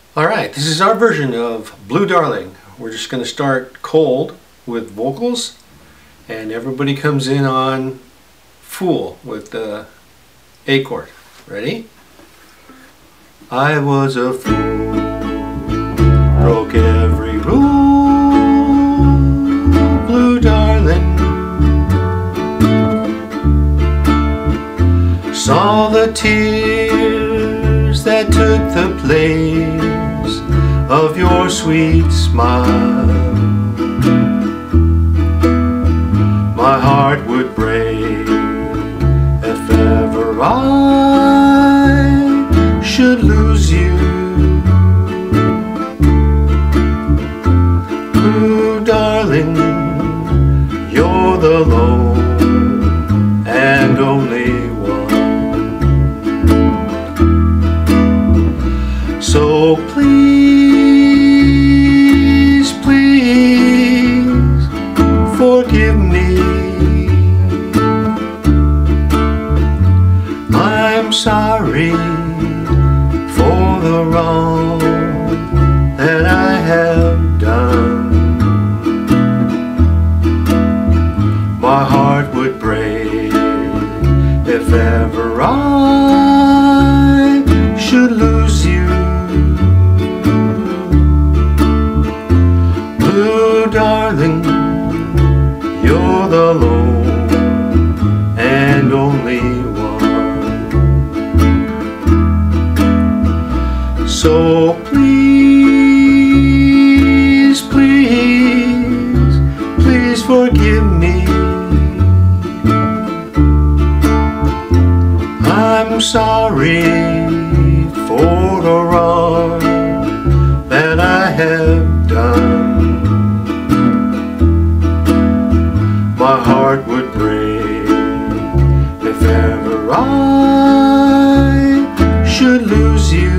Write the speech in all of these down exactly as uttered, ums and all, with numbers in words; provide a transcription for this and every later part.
Alright, this is our version of Blue Darling. We're just going to start cold with vocals, and everybody comes in on Fool with the A chord. Ready? I was a fool, broke every rule, Blue Darling. Saw the tears that took the place of your sweet smile. My heart would break if ever I should lose you. Blue Darling, you're the lone and only one. So please, please forgive me. I'm sorry for the wrong that I have done. My heart would break if ever I should lose you. Blue Darling, you're the lone and only one. So please, please, please forgive me. I'm sorry for the wrong that I have done. My heart would break if ever I should lose you.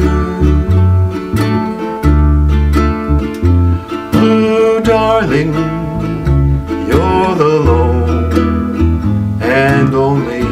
Blue Darling, you're the lone and only